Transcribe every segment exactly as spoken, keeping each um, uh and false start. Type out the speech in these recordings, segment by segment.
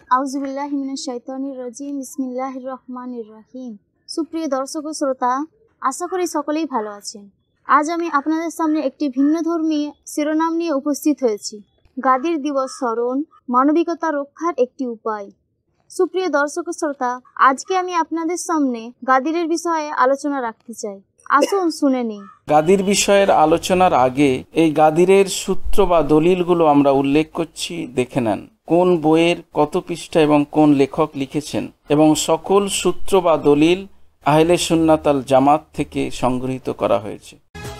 আউযুবিল্লাহি মিনাশ শাইতানির রাজিম বিসমিল্লাহির রহমানির রহিম। সুপ্রিয় দর্শক ও শ্রোতা, আশা করি সকলেই ভালো আছেন। আজ আমি আপনাদের সামনে একটি ভিন্নধর্মী শিরোনাম নিয়ে উপস্থিত হয়েছি, গাদির দিবস স্মরণ, মানবিকতা রক্ষার একটি উপায়। সুপ্রিয় দর্শক ও শ্রোতা, আজকে আমি আপনাদের সামনে গাদিরের বিষয়ে আলোচনা রাখতে চাই। আসুন শুনে নিই। গাদির বিষয়ের আলোচনার আগে এই গাদিরের সূত্র বা দলিলগুলো আমরা উল্লেখ করছি, দেখে নেন কোন বইয়ের কত পৃষ্ঠা এবং কোন লেখক লিখেছেন, এবং সকল সূত্র বা দলিল আহলে সুন্নাত আল জামাত থেকে সংগৃহীত করা হয়েছে।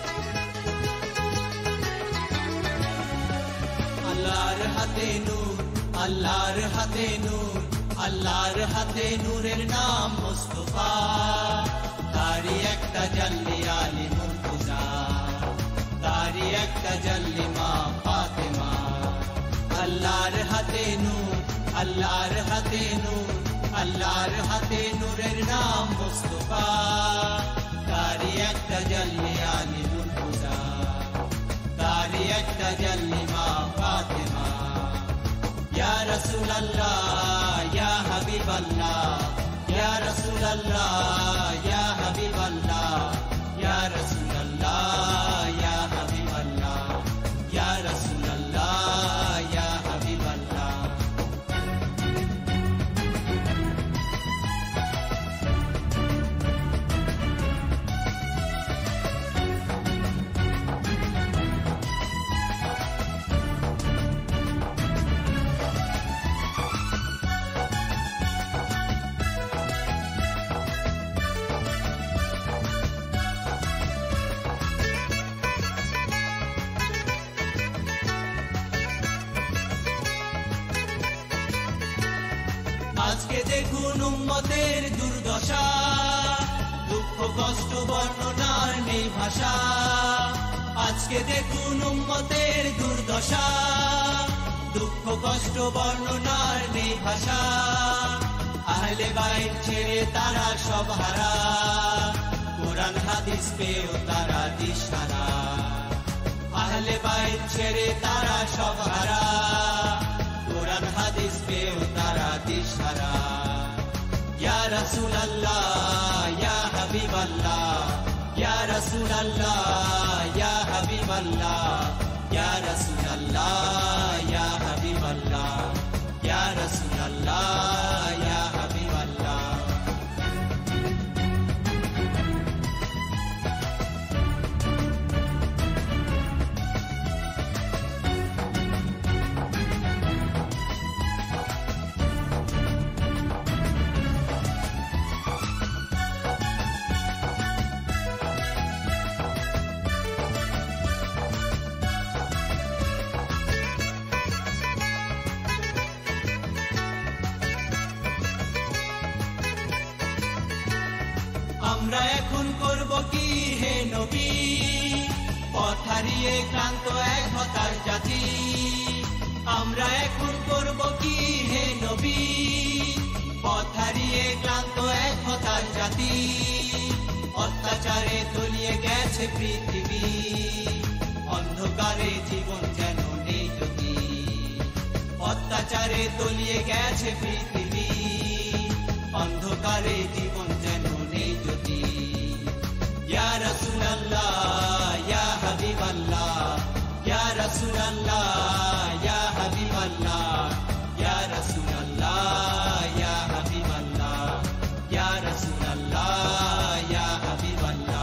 আল্লাহর হাতে নূর, আল্লাহর হাতে নূর, আল্লাহর হাতে নূরের নাম মুস্তাফা, তারি একটা জাল্লি আলী মুর্তজা, তারি একটা জাল্লি মা ফাতেমা। আল্লাহর হাতে নূর, আল্লাহর হাতে নূর, আল্লাহর হাতে নূরের নাম মুস্তাফা, তারি একটা জাল্লি আলী মুর্তজা, তারি একটা জাল্লি মা ফাতেমা। ইয়া রাসূলুল্লাহ ইয়া হাবিবাল্লাহ, ইয়া রাসূলুল্লাহ ইয়া হাবিবাল্লাহ, ইয়া রাসূলুল্লাহ ইয়া হাবিবাল্লাহ, ইয়া রাসূলুল্লাহ ইয়া হাবিবাল্লাহ। আজকে দেখুন উম্মতের দুর্দশা, দুঃখ কষ্ট বর্ণনার নেই ভাষা। আজকে দেখুন উম্মতের দুর্দশা, দুঃখ কষ্ট বর্ণনার নেই ভাষা। আহলে বাইত ছেড়ে তারা সব হারা, কোরআন হাদিস পেয়েও তারা দিশারা। আহলে বাইত ছেড়ে তারা সব হারা, কোরআন হাদিস পেয়েও তারা দিশারা। ইয়া রাসূলুল্লাহ ইয়া হাবিবাল্লাহ, ইয়া রাসূলুল্লাহ ইয়া হাবিবাল্লাহ, ইয়া রাসূলুল্লাহ ইয়া হাবিবাল্লাহ, ইয়া রাসূলুল্লাহ ইয়া হাবিবাল্লাহ। আমরা এখন করব কি হে নবী, পথ হারিয়ে ক্লান্ত এক হতাশ জাতি। আমরা এখন করব কি হে নবী, পথ হারিয়ে ক্লান্ত এক হতাশ জাতি। অত্যাচারে তলিয়ে গেছে পৃথিবী, অন্ধকারে জীবন যেন নেই জ্যোতি। অত্যাচারে তলিয়ে গেছে পৃথিবী, অন্ধকারে জীবন যেন নেই জ্যোতি। ইয়া রাসূলুল্লাহ ইয়া হাবিবাল্লাহ, ইয়া রাসূলুল্লাহ ইয়া হাবিবাল্লাহ, ইয়া রাসূলুল্লাহ ইয়া হাবিবাল্লাহ, ইয়া রাসূলুল্লাহ ইয়া হাবিবাল্লাহ।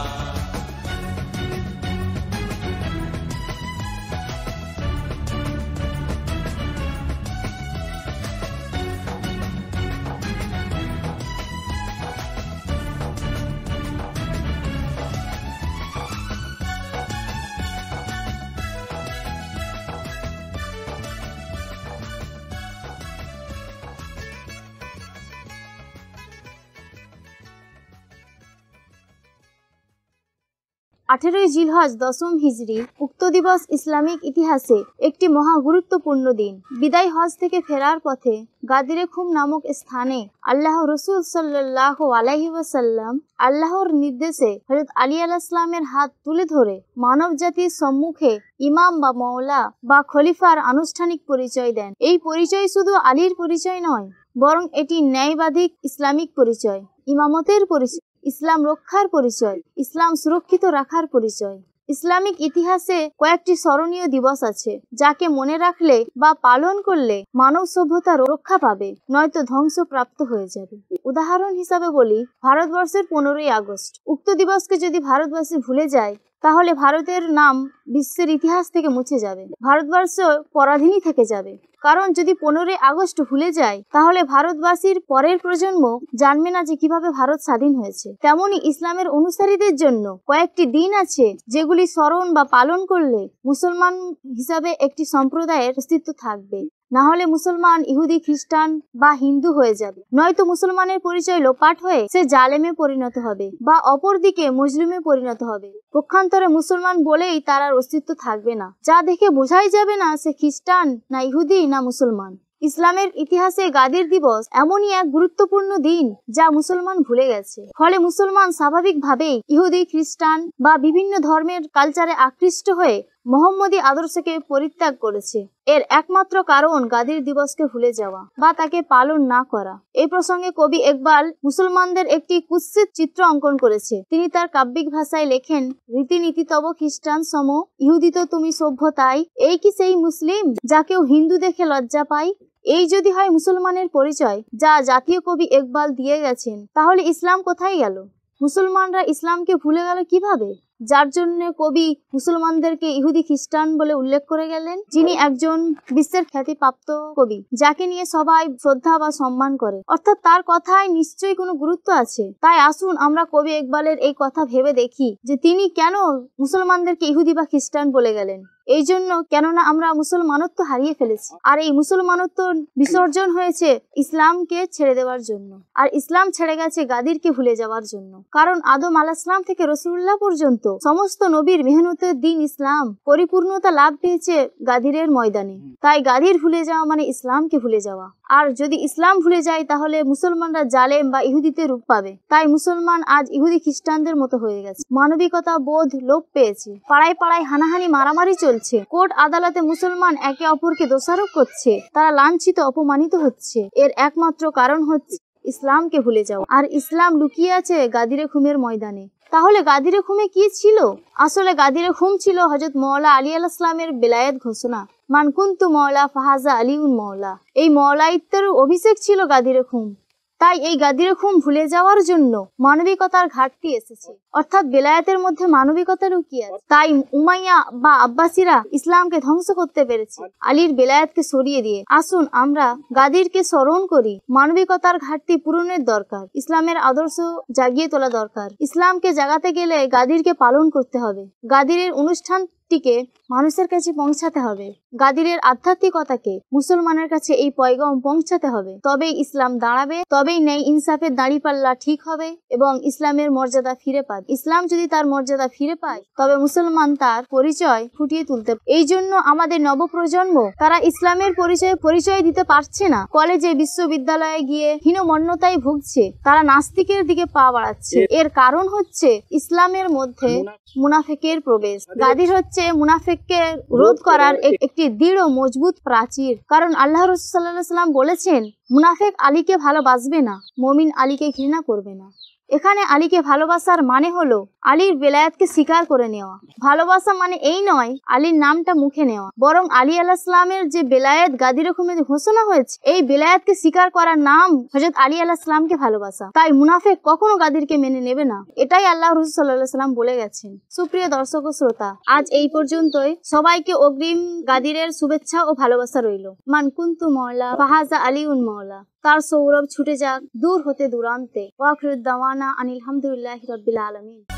আঠেরোই জিলহজ দশম হিজরি। উক্ত দিবস ইসলামিক ইতিহাসে একটি মহা গুরুত্বপূর্ণ দিন। বিদায় হজ থেকে ফেরার পথে গাদিরে খুম নামক স্থানে আল্লাহ রসুল সাল্লাল্লাহু আলাইহি ওয়াসাল্লাম আল্লাহর নির্দেশে হযরত আলী আলাইহিস সালামের হাত তুলে ধরে মানব জাতির সম্মুখে ইমাম বা মওলা বা খলিফার আনুষ্ঠানিক পরিচয় দেন। এই পরিচয় শুধু আলীর পরিচয় নয়, বরং এটি ন্যায়বাদিক ইসলামিক পরিচয়, ইমামতের পরিচয়, ইসলাম রক্ষার পরিচয়, ইসলাম সুরক্ষিত রাখার পরিচয়। ইসলামিক ইতিহাসে কয়েকটি স্মরণীয় দিবস আছে যাকে মনে রাখলে বা পালন করলে মানব সভ্যতা রক্ষা পাবে, নয়তো ধ্বংসপ্রাপ্ত হয়ে যাবে। উদাহরণ হিসাবে বলি, ভারতবর্ষের পনেরোই আগস্ট। উক্ত দিবসকে যদি ভারতবাসী ভুলে যায় তাহলে ভারতের নাম বিশ্বের ইতিহাস থেকে মুছে যাবে, ভারতবর্ষ পরাধীনই থেকে যাবে। কারণ যদি পনেরোই আগস্ট ভুলে যায় তাহলে ভারতবাসীর পরের প্রজন্ম জানবে না যে কিভাবে ভারত স্বাধীন হয়েছে। তেমনি ইসলামের অনুসারীদের জন্য কয়েকটি দিন আছে যেগুলি স্মরণ বা পালন করলে মুসলমান হিসাবে একটি সম্প্রদায়ের অস্তিত্ব থাকবে, না হলে মুসলমান ইহুদি খ্রিস্টান বা হিন্দু হয়ে যাবে, নয়তো মুসলমানের পরিচয় লোপাট হয়ে সে জালেমে পরিণত হবে বা অপরদিকে মুসলিমে পরিণত হবে। পক্ষান্তরে মুসলমান বলেই তার আর অস্তিত্ব থাকবে না, যা দেখে বোঝাই যাবে না সে খ্রিস্টান না ইহুদি না মুসলমান। ইসলামের ইতিহাসে গাদির দিবস এমনই এক গুরুত্বপূর্ণ দিন যা মুসলমান ভুলে গেছে। ফলে মুসলমান স্বাভাবিকভাবেই ইহুদি খ্রিস্টান বা বিভিন্ন ধর্মের কালচারে আকৃষ্ট হয়ে মোহাম্মদী আদর্শকে পরিত্যাগ করেছে। এর একমাত্র কারণ গাদির দিবসকে ভুলে যাওয়া বা তাকে পালন না করা। এই প্রসঙ্গে কবি ইকবাল মুসলমানদের একটি কুৎসিত চিত্র অঙ্কন করেছে। তিনি তার কাব্যিক ভাষায় লেখেন, রীতিনীতি তব খ্রিস্টান সম, ইহুদি তো তুমি সভ্যতাই, এই কি সেই মুসলিম যা কেউ হিন্দু দেখে লজ্জা পায়? এই যদি হয় মুসলমানের পরিচয় যা জাতীয় কবি ইকবাল দিয়ে গেছেন, তাহলে ইসলাম কোথায় গেল? মুসলমানরা ইসলামকে ভুলে গেল কিভাবে? যার জন্য কবি মুসলমানদেরকে ইহুদি খ্রিস্টান বলে উল্লেখ করে গেলেন, যিনি একজন বিশ্বের খ্যাতিপ্রাপ্ত কবি যাকে নিয়ে সবাই শ্রদ্ধা বা সম্মান করে, অর্থাৎ তার কথায় নিশ্চয়ই কোনো গুরুত্ব আছে। তাই আসুন আমরা কবি ইকবালের এই কথা ভেবে দেখি যে তিনি কেন মুসলমানদেরকে ইহুদি বা খ্রিস্টান বলে গেলেন। এই জন্য কেননা আমরা মুসলমানত্ব হারিয়ে ফেলেছি, আর এই মুসলমানত্ব বিসর্জন হয়েছে ইসলামকে ছেড়ে দেওয়ার জন্য, আর ইসলাম ছেড়ে গেছে গাদিরকে ভুলে যাওয়ার জন্য। কারণ আদম আলাইহিস সালাম থেকে রাসূলুল্লাহ পর্যন্ত সমস্ত নবীর মেহনতের দিন ইসলাম পরিপূর্ণতা লাভ পেয়েছে গাদিরের ময়দানে। তাই গাদির ভুলে যাওয়া মানে ইসলামকে ভুলে যাওয়া। আর যদি ইসলাম ভুলে যায় তাহলে মুসলমানরা জালেম বা ইহুদিতে রূপ পাবে। তাই মুসলমান আজ ইহুদি খ্রিস্টানদের মতো হয়ে গেছে, মানবিকতা বোধ লোপ পেয়েছে, পাড়ায় পাড়ায় হানাহানি মারামারি চলছে, কোর্ট আদালতে মুসলমান একে অপরকে দোষারোপ করছে, তারা লাঞ্ছিত অপমানিত হচ্ছে। এর একমাত্র কারণ হচ্ছে ইসলামকে ভুলে যাওয়া। আর ইসলাম লুকিয়ে আছে গাদিরে খুমের ময়দানে। তাহলে গাদিরে খুমে কি ছিল? আসলে গাদিরে খুম ছিল হযরত মওলা আলী আলাইহিস সালামের বেলায়েত ঘোষণা, মান কুনতু মওলা ফাহাজা আলিউন মওলা। এই মওলাইত্বের অভিষেক ছিল গাদিরে খুম। তাই এই গাদিরে খুম ভুলে যাওয়ার জন্য মানবিকতার ঘাটতি এসেছে, অর্থাৎ বেলায়েতের মধ্যে মানবিকতা লুকিয়ে আছে। তাই উমাইয়া বা আব্বাসীরা ইসলামকে ধ্বংস করতে পেরেছে আলীর বেলায়েতকে সরিয়ে দিয়ে। আসুন আমরা গাদিরকে স্মরণ করি। মানবিকতার ঘাটতি পূরণের দরকার, ইসলামের আদর্শ জাগিয়ে তোলা দরকার। ইসলামকে জাগাতে গেলে গাদিরকে পালন করতে হবে, গাদিরের অনুষ্ঠান টিকে মানুষের কাছে পৌঁছাতে হবে, গাদিরের আধ্যাত্মিকতাকে মুসলমানের কাছে এই পয়গাম পৌঁছাতে হবে। তবেই ইসলাম দাঁড়াবে, তবেই ন্যায় ইনসাফের দাঁড়িপাল্লা ঠিক হবে এবং ইসলামের মর্যাদা ফিরে পাবে। ইসলাম যদি তার মর্যাদা ফিরে পায় তবে মুসলমান তার পরিচয় ফুটিয়ে তুলতে পারে। এই জন্য আমাদের নবপ্রজন্ম তারা ইসলামের পরিচয় পরিচয় দিতে পারছে না, কলেজে বিশ্ববিদ্যালয়ে গিয়ে হীনমন্যতায় ভুগছে, তারা নাস্তিকের দিকে পা বাড়াচ্ছে। এর কারণ হচ্ছে ইসলামের মধ্যে মুনাফিকের প্রবেশ। গাদির হচ্ছে মুনাফিককে রোধ করার একটি দৃঢ় মজবুত প্রাচীর। কারণ আল্লাহ রাসূল সাল্লাল্লাহু আলাইহি ওয়াসাল্লাম বলেছেন, মুনাফিক আলীকে ভালোবাসবে না, মুমিন আলীকে ঘৃণা করবে না। এখানে আলীকে ভালোবাসার মানে হলো আলীর বেলায়েতকে স্বীকার করে নেওয়া। ভালোবাসা মানে এই নয় আলীর নামটা মুখে নেওয়া, বরং আলী আলাইহিস সালামের যে বেলায়েত গাদিরে খুমে ঘোষণা হয়েছে, এই বেলায়েতকে স্বীকার করার নাম হযরত আলী আলাইহিস সালামকে ভালোবাসা। তাই মুনাফিক কখনো গাদিরকে মেনে নেবে না, এটাই আল্লাহ রাসূল সাল্লাল্লাহু আলাইহি ওয়াসাল্লাম বলে গেছেন। সুপ্রিয় দর্শক ও শ্রোতা, আজ এই পর্যন্তই। সবাইকে অগ্রিম গাদিরের শুভেচ্ছা ও ভালোবাসা রইল। মান কুনতু মওলা ফাহাজা আলিউন মওলা। তার সৌরভ ছুটে যাক দূর হতে দূরান্তে। ওয়া আখিরুদ দাওয়ানা আনিল হামদুলিল্লাহি রাব্বিল আলামিন।